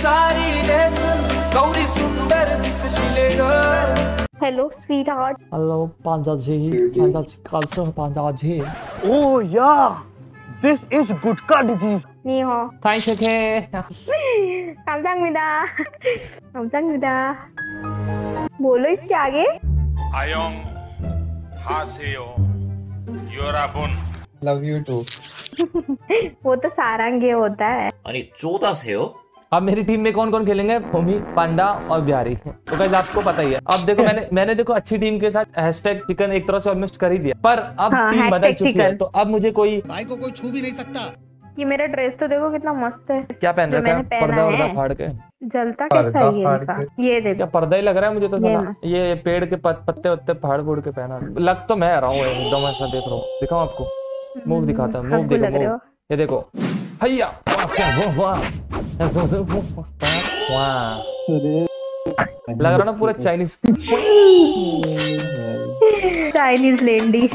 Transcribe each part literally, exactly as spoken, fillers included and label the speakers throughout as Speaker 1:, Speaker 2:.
Speaker 1: सारी गौरी सुंदर दिसशिले ग
Speaker 2: Hello, sweetheart.
Speaker 3: Hello, Panjaji. Panjaji, also Panjaji.
Speaker 4: Oh yeah, this is Gutka disease.
Speaker 2: Ni hao.
Speaker 3: Thanks, okay.
Speaker 2: 감사합니다. 감사합니다. बोलो इसके आगे.
Speaker 5: आयोंग हासेयो योराबुन.
Speaker 4: Love you too.
Speaker 2: वो तो सारंग होता है.
Speaker 6: 아니 쪼다세요?
Speaker 3: अब मेरी टीम में कौन कौन खेलेंगे? भूमि, पांडा और बिहारी। तो गाइस आपको पता ही है। अब देखो मैंने मैंने देखो अच्छी टीम के साथ हैशटैग चिकन एक तरह से ऑलमोस्ट कर ही दिया, पर अब
Speaker 2: हाँ,
Speaker 3: टीम बदल चुकी है, तो अब मुझे कोई
Speaker 7: भाई को कोई छू भी नहीं सकता।
Speaker 2: ये मेरा ड्रेस तो देखो कितना मस्त है।
Speaker 3: क्या पहन रखा है? पर्दा वर्दा फाड़ के
Speaker 2: जलता कैसा है ये इंसान? ये देखो
Speaker 3: क्या पर्दा ही लग रहा है मुझे तो साला। ये पेड़ के पत, पत्ते वत्ते फाड़ फूड़ के पहना, लग तो मैं रहा हूँ एकदम ऐसा। देख रहा हूँ, दिखाऊं आपको? मूव दिखाता हूँ, मूव देखो, मूव ये देखो भैया। वाह लग रहा ना पूरा चाइनीज
Speaker 2: चाइनीज लेंडी।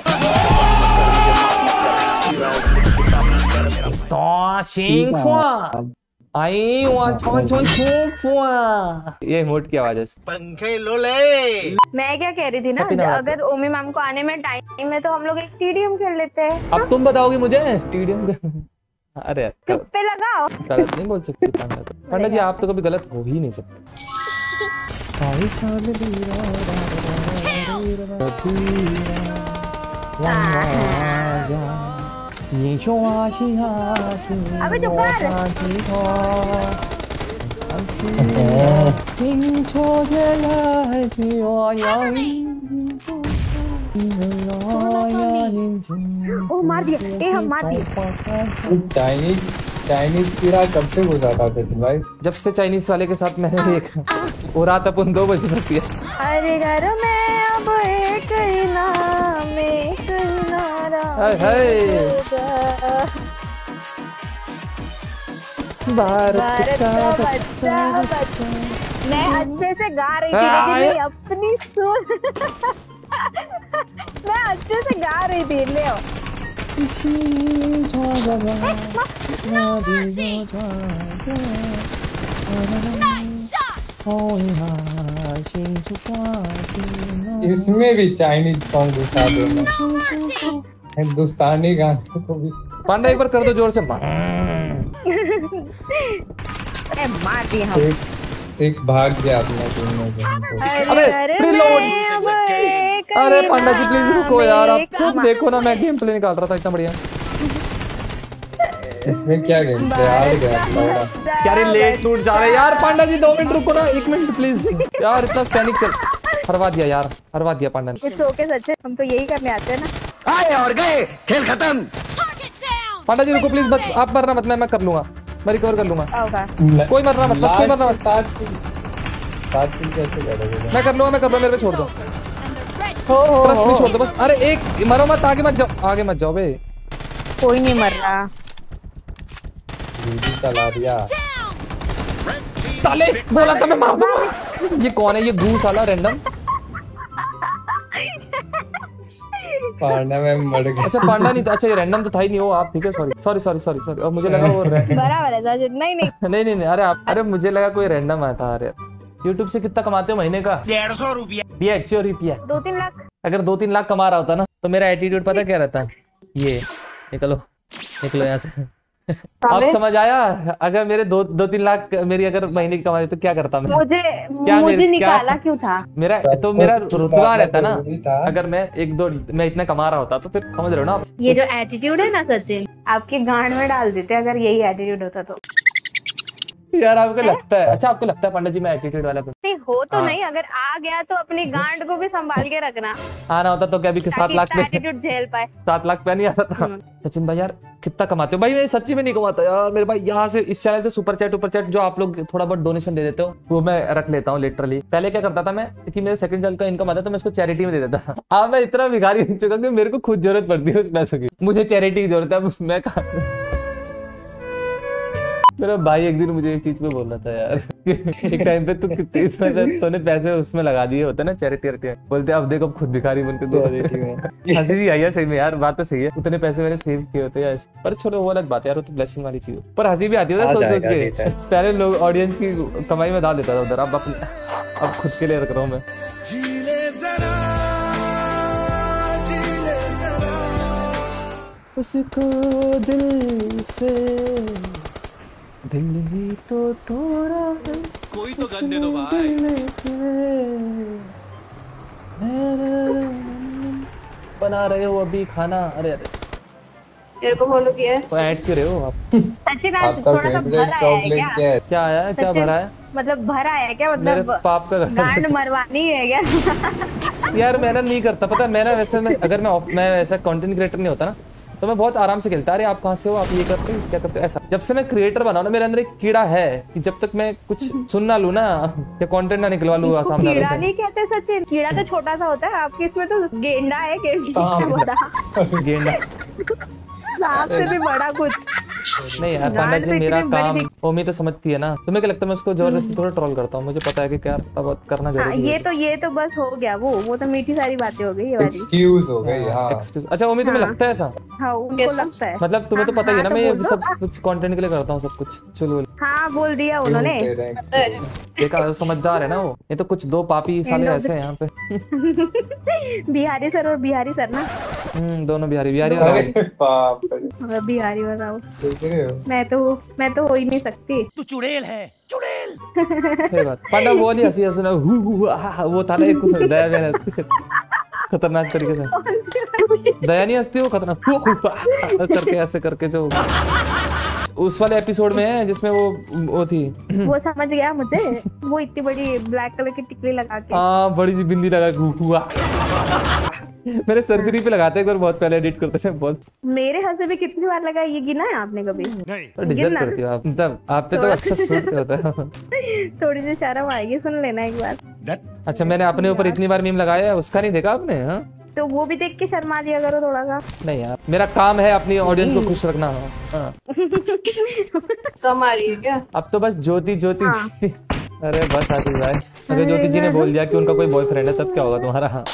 Speaker 2: ये मोट की आवाज है।
Speaker 7: पंखे लो ले।
Speaker 2: मैं क्या कह रही थी ना, अगर ओमी मैम को आने में टाइम है तो हम लोग एक टीडीएम खेल लेते हैं।
Speaker 3: अब तुम बताओगी मुझे टीडीएम? अरे
Speaker 2: चुप पे लगाओ।
Speaker 3: गलत नहीं बोल सकती पंडा। पंडा जी आप तो कभी गलत हो ही नहीं सकते।
Speaker 2: अबे चुप कर। ओ मार दिया, ए हम मार दिए।
Speaker 4: चाइनीज चाइनीज कीड़ा कब से घुसा था सचिन भाई?
Speaker 3: जब से चाइनीज वाले के साथ मैंने देखा वो रात अपन दो बजे तक पिया।
Speaker 2: अरे घर में अब एक ही नाम एक ही नारा। भारत का बच्चा बच्चा। मैं अच्छे से गा रही थी लेकिन अपनी सुर मैं अच्छे से गा रही थी। ले आओ।
Speaker 4: इसमें भी चाइनीज सॉन्ग घुसा दो, हिंदुस्तानी गाने को भी।
Speaker 3: पांडा एक बार कर दो जोर से।
Speaker 2: मार दिए हम।
Speaker 4: एक, एक भाग गया अपना टीम।
Speaker 3: अबे रिलोड। अरे पांडा जी प्लीज रुको यार, आप खुद देखो ना, मैं गेम प्ले निकाल रहा था इतना बढ़िया।
Speaker 4: इसमें क्या गेम प्ले आ गया?
Speaker 3: क्या रे लेट टूट जा रहे यार। पांडा जी दो मिनट रुको ना, एक मिनट प्लीज यार, इतना पैनिक चल। हरवा दिया यार, हरवा दिया पांडा ने।
Speaker 2: इट्स ओके सच, हम तो यही करने आते हैं ना।
Speaker 7: आए और गए, खेल खत्म।
Speaker 3: पांडा जी रुको प्लीज, मत आप मरना मत, मैं मैं कर लूंगा, मैं रिकवर कर लूंगा। कोई मरना मत, बस कोई मरना मत। मैं कर लूंगा, मैं कर लूंगा, मेरे पे छोड़ दो। ट्रस्ट भी छोड़ दो बस। अरे एक मरो मत, आगे मत जाओ, आगे मत जाओ बे।
Speaker 2: कोई नहीं मर रहा।
Speaker 4: चला दिया
Speaker 3: साले, बोला था मैं मार दूंगा। ये कौन है? ये गू साला रैंडम।
Speaker 4: पांडा में मर गया।
Speaker 3: अच्छा पांडा नहीं था, अच्छा ये रैंडम तो था ही नहीं वो आप। ठीक है sorry sorry sorry sorry sorry. और मुझे लगा वो
Speaker 2: बराबर है। नहीं नहीं
Speaker 3: नहीं नहीं नहीं। अरे आप, अरे मुझे लगा कोई रैंडम आया था। अरे यूट्यूब से कितना कमाते हो महीने का?
Speaker 7: डेढ़ सौ रुपया।
Speaker 3: डेढ़ सौ रुपया।
Speaker 2: दो तीन लाख।
Speaker 3: अगर दो तीन लाख कमा रहा होता ना तो मेरा एटीट्यूड पता क्या रहता? ये निकलो निकलो यहाँ से। आप समझ आया? अगर मेरे दो दो तीन लाख मेरी अगर महीने की कमाई तो क्या करता मैं?
Speaker 2: मुझे
Speaker 3: क्या
Speaker 2: मुझे
Speaker 3: मेरे,
Speaker 2: निकाला
Speaker 3: क्या,
Speaker 2: क्यों था?
Speaker 3: मेरा तो मेरा रुतबा रहता ना। अगर मैं एक दो मैं इतना कमा रहा होता तो फिर समझ रहे हो ना आप?
Speaker 2: ये जो एटीट्यूड है ना सचिन, आपके गांड में डाल देते अगर यही एटीट्यूड होता तो।
Speaker 3: यार आपको लगता है? अच्छा आपको लगता है पंडित जी मैं एटीट्यूड वाला?
Speaker 2: नहीं हो तो नहीं, अगर आ गया तो अपनी गांड को भी संभाल के रखना।
Speaker 3: आना होता तो क्या भी सात लाख पे
Speaker 2: एटीट्यूड झेल पाए।
Speaker 3: सात लाख पे नहीं आता था। सचिन भाई यार कितना कमाते हो भाई? मैं सच्ची में नहीं कमाता यार मेरे भाई। यहाँ से इस चैनल से सुपर चैट ऊपर चैट जो आप लोग थोड़ा बहुत डोनेशन दे देते हो वो मैं रख लेता हूँ लिटरली। पहले क्या करता था मैं कि मेरे सेकंड चैनल का इनकम आता तो मैं इसको चैरिटी में दे देता था। अब मैं इतना भिखारी बन चुका कि मेरे को खुद जरूरत पड़ती है उस पैसों की। मुझे चैरिटी की जरूरत है, मैं मेरा भाई एक दिन मुझे एक चीज पे बोल रहा था यार एक टाइम पे तू कितने मतलब तूने पैसे उसमें लगा दिए होते ना चैरिटी वैरिटी, बोलते अब देखो खुद भिखारी बनके दो। हंसी भी आई है सही में यार, बात तो सही है, उतने पैसे मैंने सेव किए होते यार, पर छोड़ो वो अलग बात है यार, वो तो ब्लेसिंग वाली चीज है, पर हंसी भी आती है सोच सोच के। पहले लोग ऑडियंस की कमाई में डाल देता था उधर, अब अपने अब खुद के लिए रख रहा हूँ मैं। उसको दिल से दिल ही तो तोड़ा है,
Speaker 1: कोई तो गन दे दो भाई।
Speaker 3: बना रहे हो अभी खाना? अरे अरे
Speaker 2: तेरे को फॉलो किया है,
Speaker 3: तो ऐड क्यों रहे हो आप?
Speaker 2: सचिन आज
Speaker 4: आपका
Speaker 2: थोड़ा सा
Speaker 4: फेवरेट
Speaker 2: भरा है
Speaker 4: चॉकलेट
Speaker 2: क्या?
Speaker 4: क्या है?
Speaker 3: क्या आया है? क्या
Speaker 2: सचिन,
Speaker 3: भरा है?
Speaker 2: मतलब भरा है क्या?
Speaker 3: मेरे
Speaker 2: मतलब
Speaker 3: पाप का
Speaker 2: गांड मरवानी है क्या?
Speaker 3: यार मैं ना नहीं करता, पता है मैं ना वैसे मैं अगर मैं मैं वैसा कंटेंट क्रिएटर नहीं होता ना तो मैं बहुत आराम से खेलता। अरे आप कहाँ से हो, आप ये करते हो क्या करते हो, ऐसा। जब से मैं क्रिएटर बना ना मेरे अंदर एक कीड़ा है कि जब तक मैं कुछ सुन ना लूं ना या कंटेंट ना निकलवा लूं सामने वालों
Speaker 2: कीड़ा
Speaker 3: से।
Speaker 2: नहीं कहते सचिन, कीड़ा तो छोटा सा होता है, आपके इसमें तो गेंडा है, गेंडा है बड़ा,
Speaker 3: गेंडा
Speaker 2: सांप से भी बड़ा कुछ।
Speaker 3: नहीं यार पांडा जी, मेरा काम ओमी तो समझती है ना, तुम्हें क्या लगता है मैं उसको जबरदस्ती थोड़ा ट्रोल करता हूँ? मुझे पता है कि क्या अब करना
Speaker 2: हाँ,
Speaker 3: जरूरी है।
Speaker 2: ये तो ये तो बस हो गया, वो वो तो मीठी सारी बातें हो गई ये वाली।
Speaker 4: एक्सक्यूज हो गई। हाँ
Speaker 3: एक्सक्यूज। अच्छा ओमी तुम्हें लगता है ऐसा?
Speaker 2: हाँ उनको लगता है।
Speaker 3: मतलब तुम्हें तो पता ही है ना
Speaker 2: हाँ,
Speaker 3: मैं
Speaker 2: तो
Speaker 3: ये
Speaker 2: बोल
Speaker 3: सब
Speaker 2: दो।
Speaker 3: कुछ कंटेंट के लिए करता हूँ सब कुछ। चलो
Speaker 2: हाँ बोल दिया उन्होंने।
Speaker 3: देखा समझदार है ना वो, ये तो कुछ दो पापी साले ऐसे हैं यहाँ पे।
Speaker 2: बिहारी सर और बिहारी सर ना,
Speaker 3: हम्म दोनों बिहारी बिहारी और
Speaker 4: अरे बाप रे,
Speaker 2: मतलब बिहारी बताओ,
Speaker 4: देख रहे हो?
Speaker 2: मैं तो मैं तो हो ही नहीं सकती।
Speaker 1: तू चुड़ैल है, चुड़ैल।
Speaker 3: सही बात। पांडा वो वाली हंसी हंसी ना हु हु हा हा, वो था ना एक दया बहन खतरनाक तरीके से। दया नहीं हंसती, वो खतरनाक हु हु हा करके ऐसे करके जो उस वाले एपिसोड में है जिसमें वो वो थी।
Speaker 2: वो समझ गया मुझे, वो इतनी बड़ी ब्लैक कलर की टिकली लगा के।
Speaker 3: हाँ बड़ी सी बिंदी लगा हु हुआ। मेरे सरकरी पे लगाते एक बार बहुत पहले एडिट करते थे बहुत।
Speaker 2: मेरे हंस भी कितनी बार लगा ये गिना है आपने कभी?
Speaker 3: तो डिजर्व करती हो आप, मतलब आप पे तो अच्छा सूट होता है।
Speaker 2: थोड़ी सी शर्म आएगी, सुन लेना एक बार।
Speaker 3: अच्छा मैंने अपने ऊपर इतनी बार मीम लगाया है, उसका नहीं देखा आपने? हाँ
Speaker 2: तो वो भी देख के शर्मा लिया करो थोड़ा सा।
Speaker 3: नहीं यार मेरा काम है अपनी ऑडियंस को खुश रखना। हाँ
Speaker 2: कम आ रही है क्या?
Speaker 3: अब तो बस ज्योति ज्योति ज्योति। अरे बस आशीष भाई, अगर ज्योति जी ने बोल दिया कि उनका कोई बॉयफ्रेंड है तब क्या होगा तुम्हारा? हाँ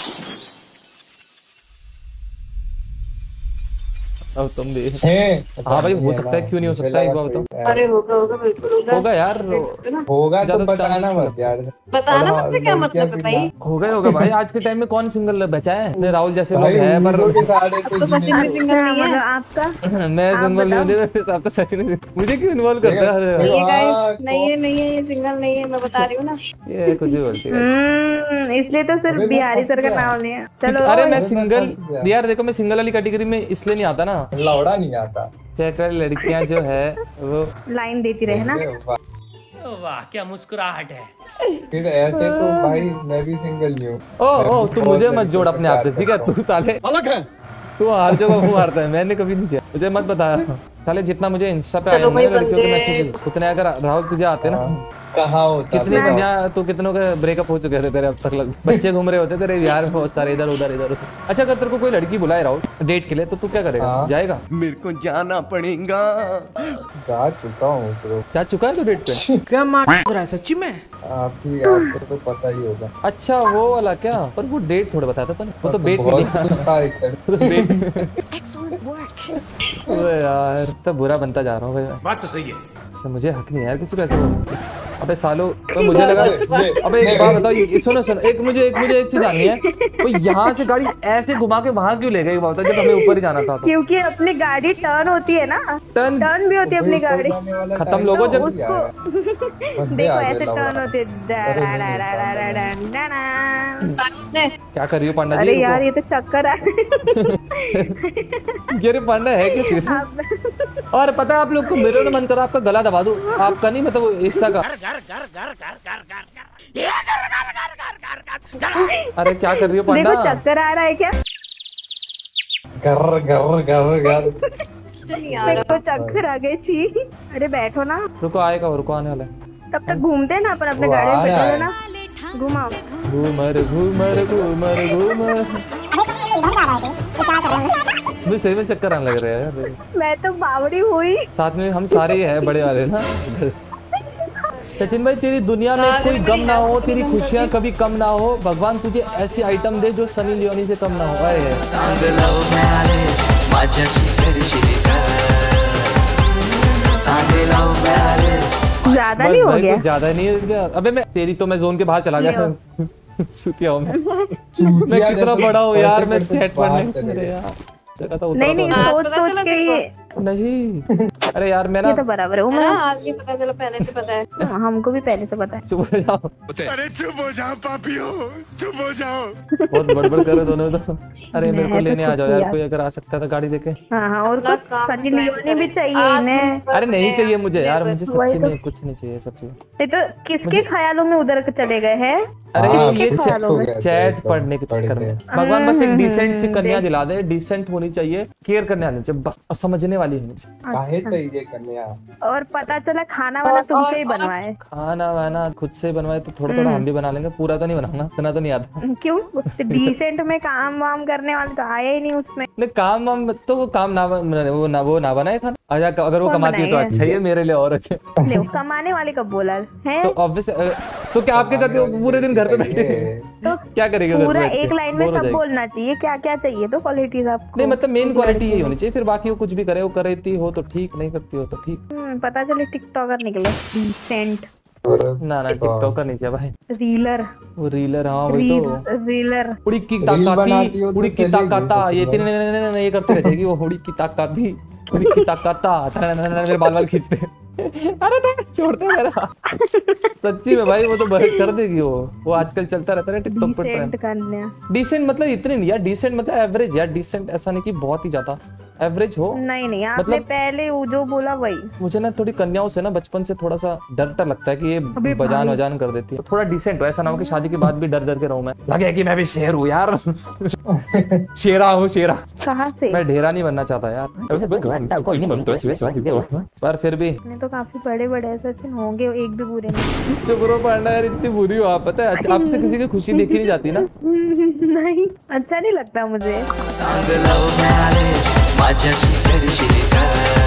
Speaker 3: अब तुम भी। हाँ भाई हो सकता है, क्यों नहीं हो सकता, एक बार बताओ।
Speaker 2: अरे होगा होगा बिल्कुल होगा।
Speaker 3: होगा यार,
Speaker 4: होगा तो
Speaker 3: ज्यादा
Speaker 4: बताना मत यार।
Speaker 2: बताना मतलब क्या मतलब है भाई?
Speaker 3: होगा ही होगा भाई, आज के टाइम में कौन सिंगल बचा है? राहुल जैसे लोग हैं पर
Speaker 2: तो सचिन भी सिंगल नहीं है आपका?
Speaker 3: मैं सिंगल नहीं हूँ, फिर आप तो सचिन मुझे क्यों इन्वॉल्व करते हैं?
Speaker 2: नहीं है नहीं है ये सिंगल नहीं है, मैं बता रही हूँ ना।
Speaker 3: ये कुछ भी बोलती है,
Speaker 2: इसलिए तो सिर्फ बिहारी सर का नाम लिया। चलो
Speaker 3: अरे मैं सिंगल यार, देखो मैं सिंगल वाली कैटेगरी में इसलिए नहीं आता ना,
Speaker 4: लौड़ा नहीं आता।
Speaker 3: चैट वाली लड़कियां जो है वो
Speaker 2: लाइन देती रहे ना।
Speaker 1: वाह क्या मुस्कुराहट है।
Speaker 4: फिर ऐसे तो भाई मैं भी सिंगल नहीं हूँ।
Speaker 3: ओ ओ तू मुझे मत जोड़ अपने आप से, ठीक है? तू साले
Speaker 7: अलग है।
Speaker 3: तू हर जगह मुंह मारता है, मैंने कभी नहीं किया, मुझे मत बता साले। जितना मुझे इंस्टा पे आए होंगे लड़कियों के मैसेजेस उतने अगर राहुल तुझे आते ना,
Speaker 4: कहाँ होता
Speaker 3: कितने दुनिया तो कितनों के ब्रेकअप हो चुके थे तेरे अब तक लग, बच्चे घूम रहे होते तेरे यार बहुत सारे इधर उधर इधर उधर। अच्छा अगर तेरे को कोई लड़की बुलाए राहुल डेट के लिए तो तू क्या करेगा?
Speaker 4: हाँ।
Speaker 3: जाएगा?
Speaker 7: मेरे को जाना पड़ेगा।
Speaker 4: जा चुका हूँ ब्रो।
Speaker 3: जा चुका है तो डेट पे?
Speaker 1: क्या मार रहा है सच्ची में?
Speaker 4: आप ही आपको तो पता ही होगा।
Speaker 3: अच्छा वो वाला क्या, पर वो डेट थोड़ा बताया था, वो तो बेट में
Speaker 4: बहुत
Speaker 3: नहीं
Speaker 4: कुछ था एक तरह।
Speaker 3: अबे यार तो बुरा बनता जा रहा हूँ भाई।
Speaker 7: बात तो सही है।
Speaker 3: से मुझे हक नहीं है यार किसी को ऐसे बोलने की। अबे सालो तो मुझे लगा, अबे एक बात बताओ, ये सुनो सुनो एक मुझे एक मुझे एक चीज जाननी है, वो यहाँ से गाड़ी ऐसे घुमा के वहाँ क्यों ले गई? बात जब हमें ऊपर ही जाना था तो।
Speaker 2: क्योंकि अपनी गाड़ी टर्न होती है ना,
Speaker 3: टर्न
Speaker 2: टर्न भी होती है अपनी गाड़ी।
Speaker 3: खत्म लोगों जब
Speaker 2: उसको देखो ऐसे टर्न होती है।
Speaker 3: क्या कर रही हो पांडा जी?
Speaker 2: अरे यार ये तो चक्कर है।
Speaker 3: ये पांडा है क्या सिर्फ? और पता है आप लोग को मेरे ना मन करा आपका गला दबा दूं, आपका नहीं मतलब इंस्टा का। अरे क्या कर रही हो पांडा?
Speaker 2: देखो चक्कर आ रहा है क्या?
Speaker 4: घर घर घर घर
Speaker 2: मेरे को चक्कर आ गई थी। अरे बैठो ना,
Speaker 3: रुको आएगा, रुको आने वाला है।
Speaker 2: तब तक घूमते ना अपन अपने गाड़ी में बैठो ना, घुमाओ।
Speaker 3: घूमर घूमर घूमर घूमर मुझे सही में चक्कर आने लग रहे हैं यार।
Speaker 2: मैं तो बावड़ी हुई।
Speaker 3: साथ में हम सारे ही हैं बड़े वाले ना। सचिन भाई तेरी दुनिया में कोई गम ना हो, तेरी खुशियाँ कभी कम ना हो, भगवान तुझे ऐसी आइटम दे जो सनी लियोनी से कम ना हो। अरे
Speaker 2: ज्यादा नहीं हो गया?
Speaker 3: ज्यादा नहीं हो गया। अबे मैं तेरी तो मैं जोन के बाहर चला गया। चूतिया हूँ मैं। मैं कितना बड़ा हूँ यार, मैं चैट पढ़ने यार
Speaker 2: नहीं नहीं सोच सोच के ये
Speaker 3: नहीं। अरे यार मैं ना
Speaker 2: ये तो बराबर है। मैं
Speaker 6: आपको पता चला, पहले से पता है।
Speaker 2: हमको भी पहले से पता है।
Speaker 3: चुप हो जाओ।
Speaker 5: अरे चुप हो जाओ पापियो, चुप हो जाओ।
Speaker 3: बहुत बड़बड़ कर रहे दोनों तो। अरे मेरे को
Speaker 2: मैं
Speaker 3: लेने
Speaker 2: तो
Speaker 3: आ जाओ
Speaker 2: खुद
Speaker 3: यार,
Speaker 2: यार।
Speaker 3: कोई अगर आ सकता था गाड़ी लेके।
Speaker 2: हाँ हाँ और कुछ सनी लियोनी भी चाहिए इन्हें।
Speaker 3: अरे नहीं चाहिए मुझे यार, मुझे
Speaker 2: वही
Speaker 3: सच्ची
Speaker 2: तो।
Speaker 3: में कुछ नहीं चाहिए सच्ची में।
Speaker 2: नहीं तो किसके ख्यालों में उधर चले गए हैं?
Speaker 3: अरे
Speaker 4: हाँ,
Speaker 3: ये
Speaker 2: किसके ख्यालों में?
Speaker 3: चैट पढ़ने के चक्कर में भगवान बस एक डिसेंट सी कन्या दिला दे। डिसेंट होनी चाहिए, केयर करने आनी चाहिए बस, और समझने वाली होनी चाहिए।
Speaker 4: काहे चाहिए कन्या?
Speaker 2: और पता चला खाना वाना तुमसे ही बनवाए।
Speaker 3: खाना वाना खुद से बनवाए तो थोड़ा थोड़ा हम भी बना लेंगे, पूरा तो नहीं बनाऊंगा, इतना तो नहीं आता।
Speaker 2: क्यों? डिसेंट में काम वाम करने वाले तो आया ही नहीं उसमें।
Speaker 3: नहीं काम वाम तो वो काम ना वो ना वो ना बनाए खाना। अच्छा अगर वो
Speaker 2: कौन
Speaker 3: कमाती है तो
Speaker 2: बनाएगा?
Speaker 3: अच्छा ही है, मेरे लिए और अच्छा।
Speaker 2: ले कमाने वाले कब बोला है?
Speaker 3: तो ऑब्वियस तो क्या आपके साथ वो पूरे दिन घर पे बैठे
Speaker 2: तो
Speaker 3: क्या करेंगे घर पे
Speaker 2: पूरा
Speaker 3: बैठ के?
Speaker 2: एक लाइन में
Speaker 3: Bore हो
Speaker 2: सब
Speaker 3: जाएगी।
Speaker 2: बोलना चाहिए। क्या क्या चाहिए तो क्वालिटीज आपको?
Speaker 3: नहीं मतलब मेन क्वालिटी यही होनी चाहिए, फिर बाकी वो कुछ भी करे, वो करती हो तो ठीक, नहीं करती हो तो ठीक।
Speaker 2: हम्म, पता चले टिकटॉकर निकले। डिसेंट
Speaker 3: ना ना टिकटॉकर नहीं चाहिए भाई,
Speaker 2: रीलर
Speaker 3: वो रीलर। हाँ वही तो
Speaker 2: रीलर
Speaker 3: उड़ी की
Speaker 4: रील बनाती
Speaker 3: ताकाती
Speaker 4: हो तो
Speaker 3: उड़ी की
Speaker 4: चलेगी,
Speaker 3: ताकाता ये
Speaker 4: तो
Speaker 3: तीन ये करते रहेगी वो। उड़ी की ताकाती उड़ी की ताकाता मेरे बाल बाल खींचते। अरे तो छोड़ते मेरा सच्ची में भाई, वो तो बहक कर देगी वो वो आजकल चलता रहता है टिकटॉक पर
Speaker 2: डिसेंट कन्या।
Speaker 3: डिसेंट मतलब इतनी नहीं यार, डिसेंट मतलब एवरेज यार। डिसेंट ऐसा नहीं कि बहुत ही ज्यादा, एवरेज हो।
Speaker 2: नहीं नहीं आपने
Speaker 3: मतलब-
Speaker 2: पहले वो जो बोला वही।
Speaker 3: मुझे ना थोड़ी कन्याओं से ना बचपन से थोड़ा सा डर डर लगता है कि ये
Speaker 2: अबे
Speaker 3: बजान
Speaker 2: भाई।
Speaker 3: वजान कर देती है। तो थोड़ा डिसेंट हो, ऐसा ना हो कि शादी के बाद भी डर डर के रहूं मैं। लगे कि मैं भी शेर हूँ यार। शेरा हूँ शेरा।
Speaker 2: कहाँ से?
Speaker 3: मैं ढेरा नहीं बनना चाहता यार, पर फिर भी
Speaker 2: आपने तो काफी बड़े बड़े ऐसे होंगे, एक भी बुरे नहीं।
Speaker 3: चुप रहो पांडा यार, इतनी बुरी हो आप। पता है आपसे किसी की खुशी देखी नहीं जाती ना।
Speaker 2: नहीं अच्छा नहीं लगता मुझे।
Speaker 8: सांग लव मॅरेज माझ्याशी करशील का?